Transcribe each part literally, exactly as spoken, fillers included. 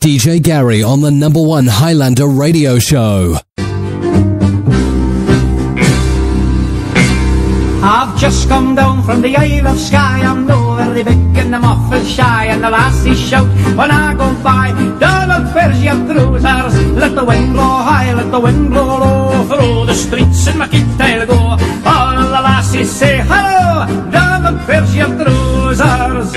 D J Gary on the number one Highlander radio show. I've just come down from the Isle of Skye. I'm no very big and I'm awful shy, and the lassies shout when I go by, Donald Fair's your trousers. Let the wind blow high, let the wind blow low, through the streets in my kit I'll go. All the lassies say hello, Donald Fair's your trousers.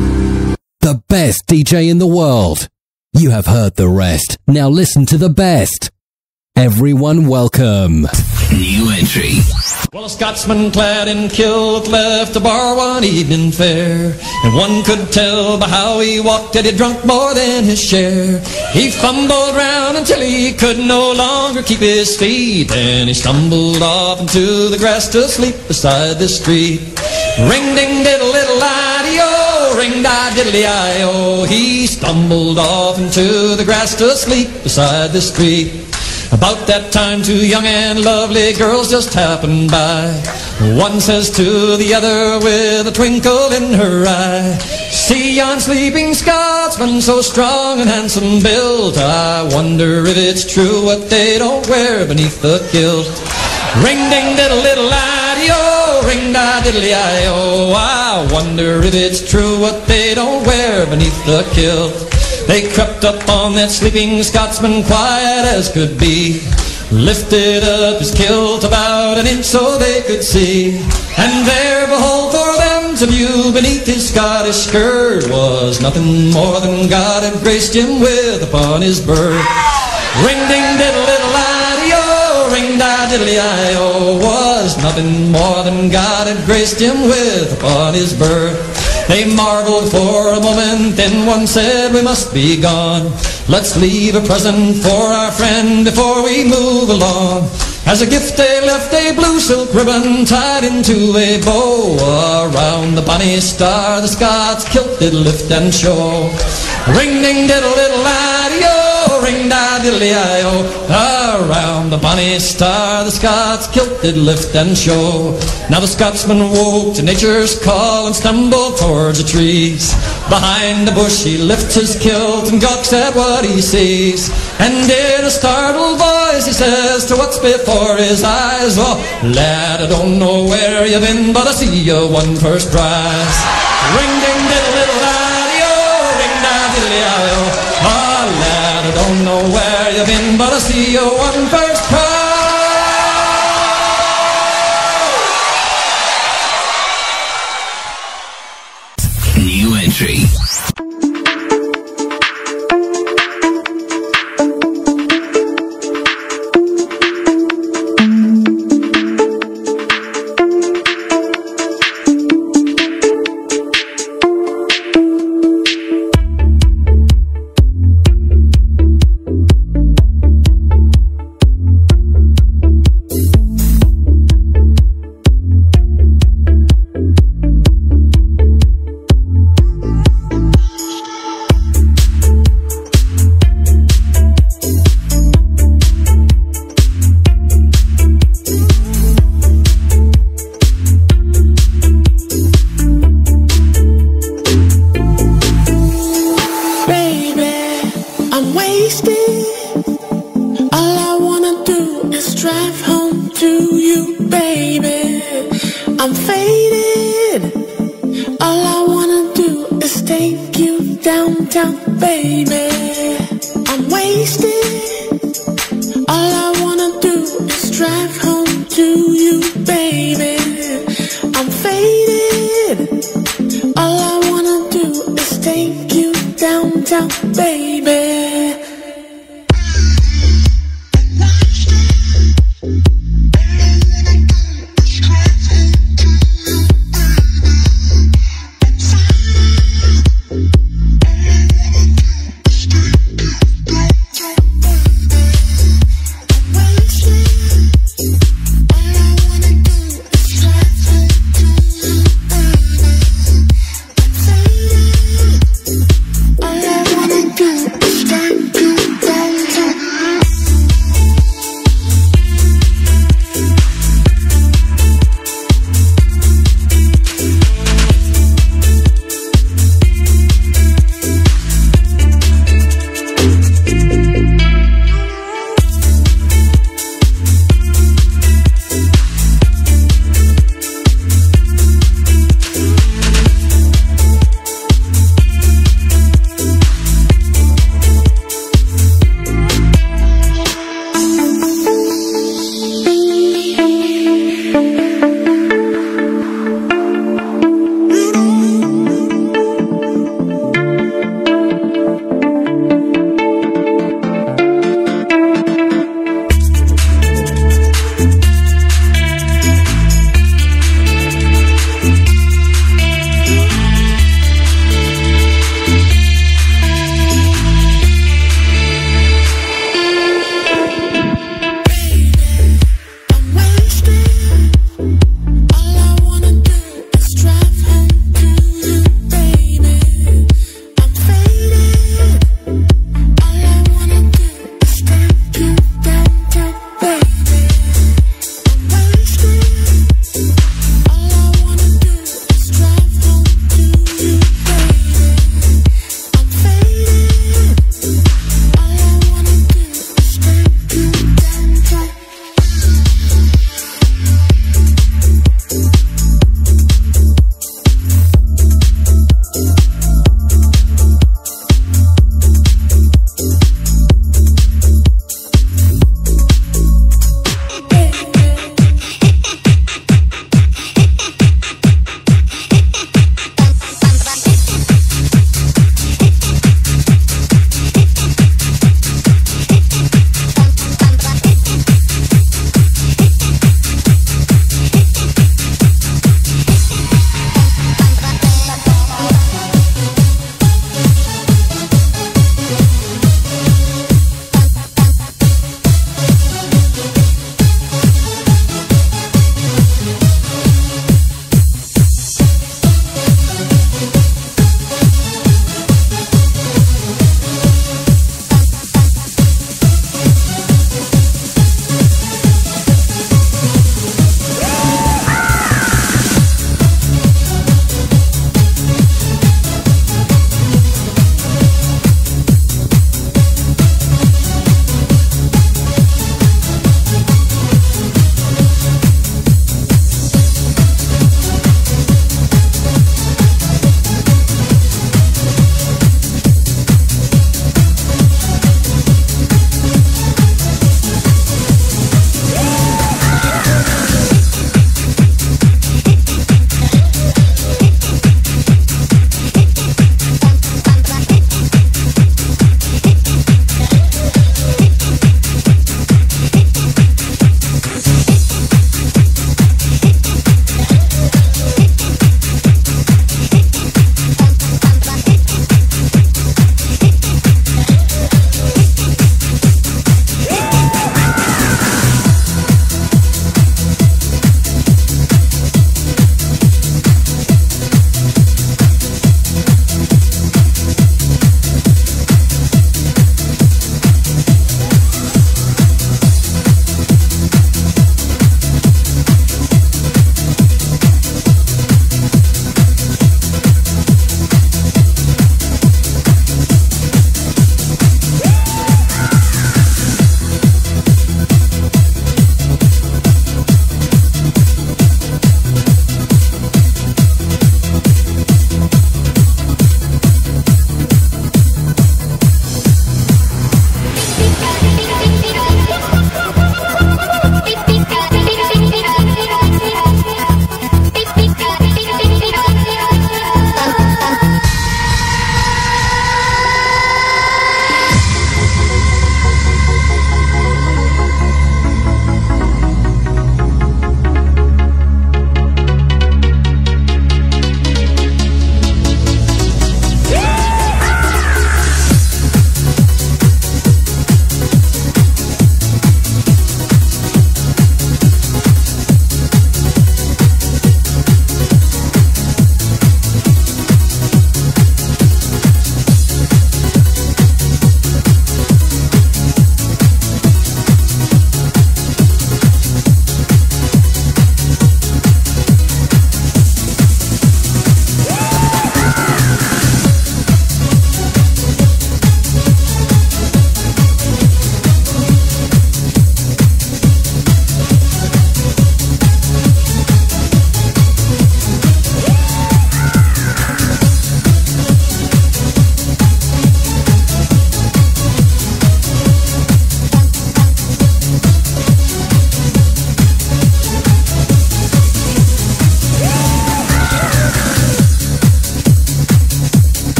The best D J in the world. You have heard the rest. Now listen to the best. Everyone welcome. New entry. Well, a Scotsman clad in kilt left the bar one evening fair, and one could tell by how he walked that he'd drunk more than his share. He fumbled round until he could no longer keep his feet, and he stumbled off into the grass to sleep beside the street. Ring ding diddle little ideo, ring da diddly I-o. He stumbled off into the grass to sleep beside the street. About that time two young and lovely girls just happened by. One says to the other with a twinkle in her eye, see yon sleeping Scotsman so strong and handsome built, I wonder if it's true what they don't wear beneath the kilt. Ring ding diddle little ideo, ring da diddly I-o. I wonder if it's true what they don't wear beneath the kilt. They crept up on that sleeping Scotsman quiet as could be, lifted up his kilt about an inch so they could see, and there, behold, for them to view beneath his Scottish skirt was nothing more than God had graced him with upon his birth. Ring ding diddle little ideo, ring da diddly I-o, was nothing more than God had graced him with upon his birth. They marveled for a moment, then one said, we must be gone. Let's leave a present for our friend before we move along. As a gift they left a blue silk ribbon tied into a bow. Around the bonny star the Scots kilt did lift and show. Ring ding diddle diddle ideo, ring da diddly I-o. Around the bonny star the Scots kilt did lift and show. Now the Scotsman woke to nature's call and stumbled towards the trees. Behind the bush he lifts his kilt and gawks at what he sees, and in a startled voice he says to what's before his eyes, oh lad, I don't know where you've been, but I see you won first prize. Ring ding diddle diddle ideo, ring da diddly I-o. Oh lad, I don't know where you've been, but I see you won first prize. New entry. All I wanna do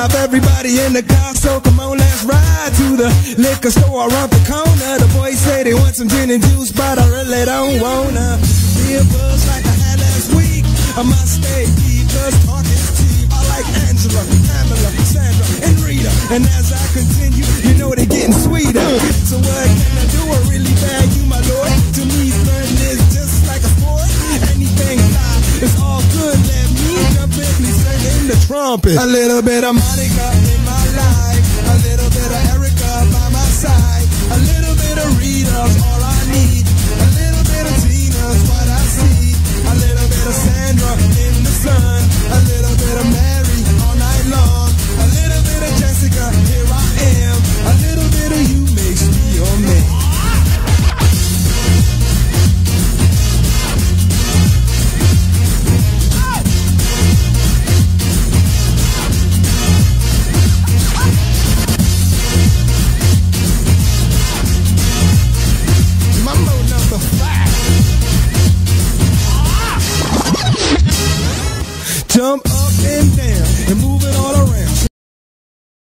five, everybody in the car, so come on, let's ride to the liquor store around the corner. The boys say they want some gin and juice, but I really don't wanna be a buzz like I had last week. I must stay deep, cause talk is cheap. I like Angela, Pamela, Sandra, and Rita. And as I continue, you know they're getting sweeter. So what can I do? I really value my lord. To me, flirting is just like a sport. Anything fly, it's all good. Let me jump in, please sing in the trumpet. A little bit of Monica in my life, a little bit of Erica by my side, a little bit of Rita's all I need.